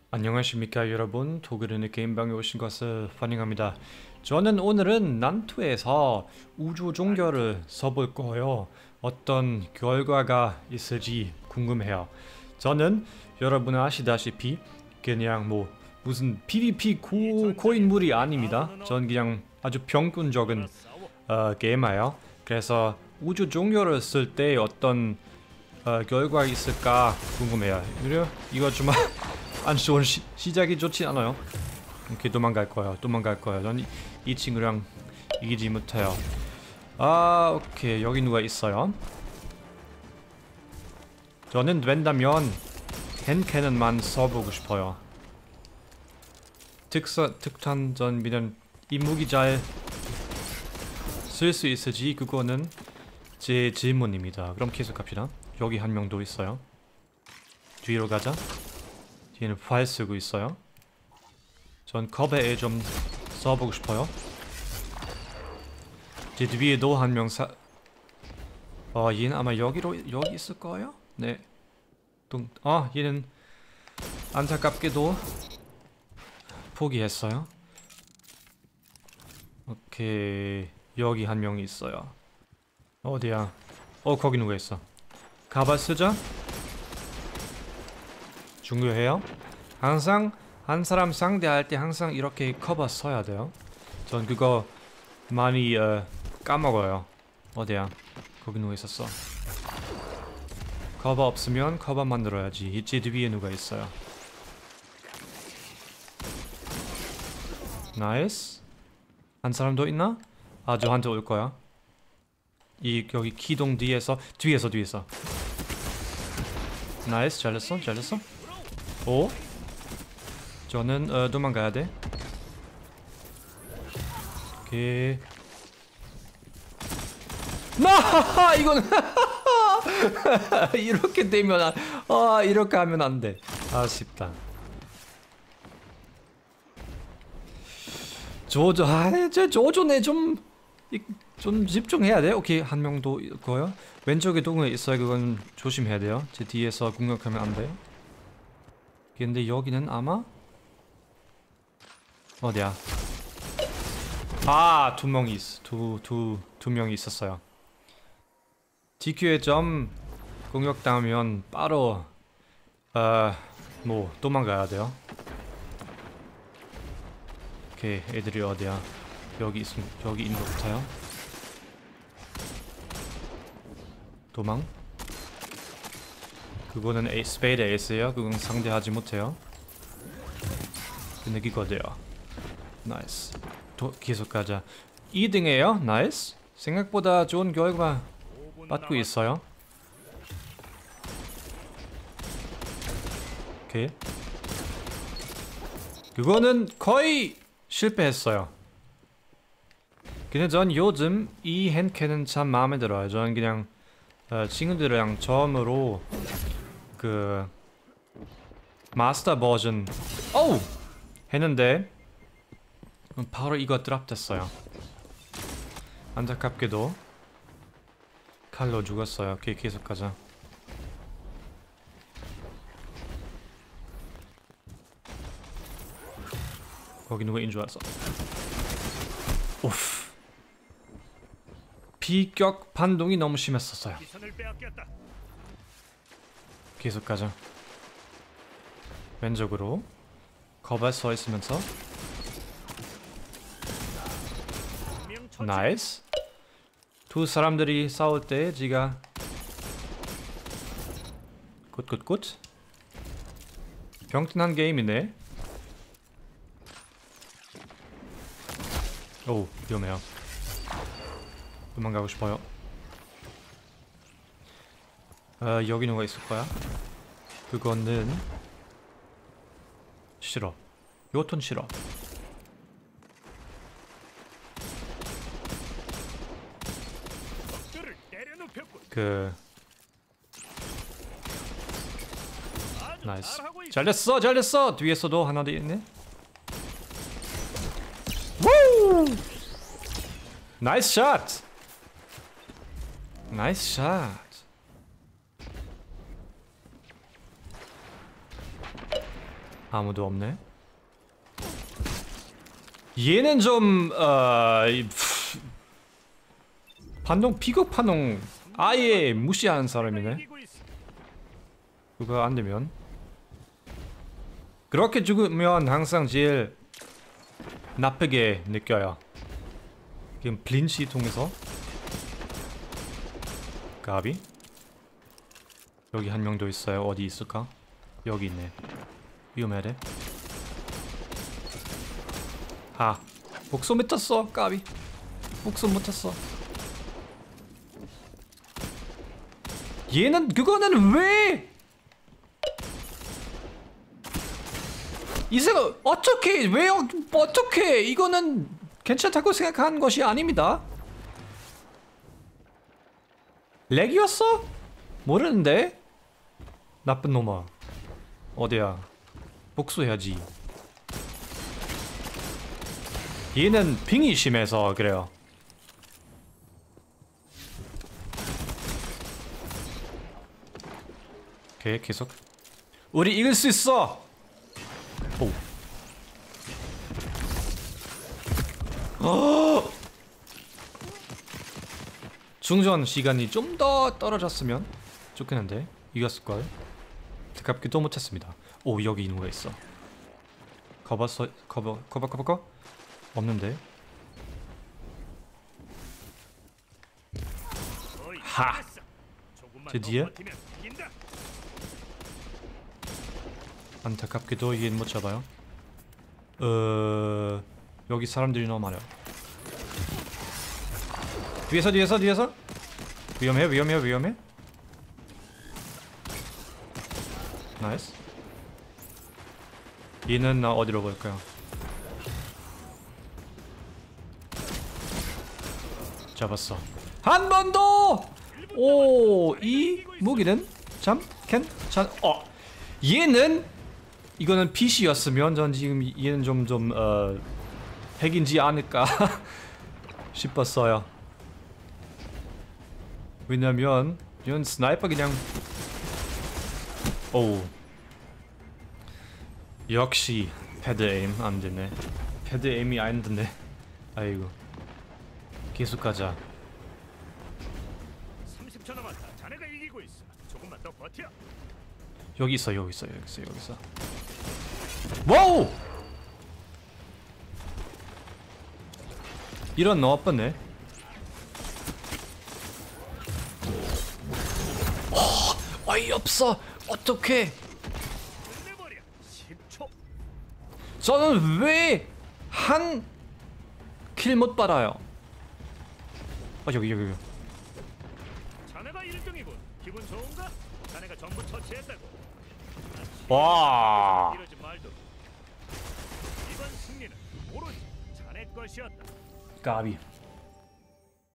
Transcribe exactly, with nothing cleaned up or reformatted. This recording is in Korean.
안녕하십니까 여러분, 도그르는 게임방에 오신 것을 환영합니다. 저는 오늘은 난투에서 우주 종교를 써볼 거예요. 어떤 결과가 있을지 궁금해요. 저는 여러분 아시다시피 그냥 뭐 무슨 피브이피 고, 고인물이 아닙니다. 전 그냥 아주 평균적인 어, 게이머예요. 그래서 우주 종교를 쓸 때 어떤 어, 결과가 있을까 궁금해요. 그래요? 이거 좀 안 좋은 시, 시작이 좋지 않아요. 이렇게 도망갈 거예요. 도망갈 거예요. 전 이 친구랑 이기지 못해요. 아, 오케이. 여기 누가 있어요? 저는 된다면 헨캐넌만 써보고 싶어요. 특사, 특탄 전비는 이 무기 잘 쓸 수 있을지 그거는 제 질문입니다. 그럼 계속 갑시다. 여기 한 명도 있어요. 뒤로 가자. 뒤에는 활 쓰고 있어요. 전 컵에 좀 써보고 싶어요. 제 뒤에도 한 명 사... 어, 얘는 아마 여기로, 여기 있을 거예요? 네. 동... 아, 얘는 안타깝게도 포기했어요. 오케이. 여기 한 명이 있어요. 어디야? 어, 거기 누가 있어. 가발 쓰자? 중요해요. 항상 한 사람 상대할 때 항상 이렇게 커버 써야 돼요. 전 그거 많이 어, 까먹어요. 어디야? 거기 누가 있었어. 커버 없으면 커버 만들어야지. 이제 뒤에 누가 있어요. 나이스. 한 사람 더 있나? 아, 저한테 올 거야. 이 여기 기둥 뒤에서 뒤에서 뒤에서. 나이스. 잘했어. 잘했어. 오? 저는 어, 도망가야 돼. 오케이. 나 이거는 이렇게 되면 안, 아 이렇게 하면 안 돼. 아쉽다. 조조 아저 조조네 좀 좀 집중해야 돼. 오케이 한 명도 있고요. 왼쪽에 동에 있어요. 그건 조심해야 돼요. 제 뒤에서 공격하면 안 돼요. 근데 여기는 아마 어디야? 아, 두 명이 있, 두, 두, 두 명이 있었어요. 디큐에 점 공격당하면 바로 어, 뭐 도망가야 돼요. 오케이, 애들이 어디야? 여기 있음, 여기 있는 것 같아요. 도망. 그거는 에이, 스페이드 에이스예요. 그건 상대하지 못해요. 근데 이거돼요. 나이스. 도, 계속 가자. 이 등이에요. 나이스. 생각보다 좋은 결과 받고 있어요. 오케이. 그거는 거의 실패했어요. 근데 전 요즘 이 헨캐는 참 마음에 들어요. 저는 그냥 어, 친구들이랑 처음으로 그 마스터 버전 오우! 했는데 바로 이거 드랍됐어요. 안타깝게도 칼로 죽었어요. 오케이 계속 가자. 거기 누구인 줄 알았어. 오프. 비격 반동이 너무 심했었어요. 계속 가자. 왼쪽으로 거발 서 있으면서 나이스. 두 사람들이 싸울 때 지가 굿굿굿. 평탄한 게임이네. 오 위험해요. 도망가고 싶어요. 어, 여기 누가 있을 거야? 그거는 싫어. 요톤 싫어. 그 나이스. 잘됐어 잘됐어. 뒤에서도 하나 더 있네. 우! 나이스 샷. 나이스 샷. 아무도 없네. 얘는 좀 어... 이, 푸, 반동 피격 반동 아예 무시하는 사람이네. 그거 안 되면 그렇게 죽으면 항상 제일 나쁘게 느껴요. 지금 블린치 통해서 가비. 여기 한 명 더 있어요. 어디 있을까? 여기 있네. 위험해야 돼. 아, 복수 못했어. 까비. 복수 못했어. 얘는 그거는 왜? 이세가 어떻게 왜 어떻게 이거는 괜찮다고 생각한 것이 아닙니다. 렉이었어? 모르는데? 나쁜 놈아. 어디야? 복수해야지. 얘는 빙이 심해서 그래요. 오케이, 계속. 우리 이길 수 있어! 오. 어! 중전 시간이 좀 더 떨어졌으면 좋겠는데 이겼을걸? 가깝기도 못했습니다. 오, 여기 있는 거 있어. 커버서 커버 커버 커버 커? 없는데? 하! 드디어? 안타깝게도 얘는 못 잡아요. 어... 여기 사람들이 너무 많아요. 뒤에서 뒤에서 뒤에서 위험해 위험해 위험해. 나이스. 얘는 나 어디로 갈까요? 잡았어. 한 번 더! 오, 이 무기는 참 괜찮. 어, 얘는 이거는 피씨였으면 전 지금 얘는 좀 좀 어, 핵인지 않을까 싶었어요. 왜냐면 이건 스나이퍼 그냥. 오, 역시 패드 에임 안 되네. 패드 에임이 안 되네. 아이고. 계속 가자. 삼십 초 남았다. 자네가 이기고 있어. 조금만 더 버텨. 여기 있어, 여기 있어, 여기 있어, 여기 있어. 와우! 이런 나왔네. 어, 어이없어. 어떡해? 끝내버려. 십 초. 저는 왜 한 킬 못 받아요? 아, 여기 여기 여기. 자네가 일 등이군. 기분 좋은가? 자네가 전부 처치했다고. 와. 이러지 말도. 이번 승리는 오로지 자네 것이었다. 까비.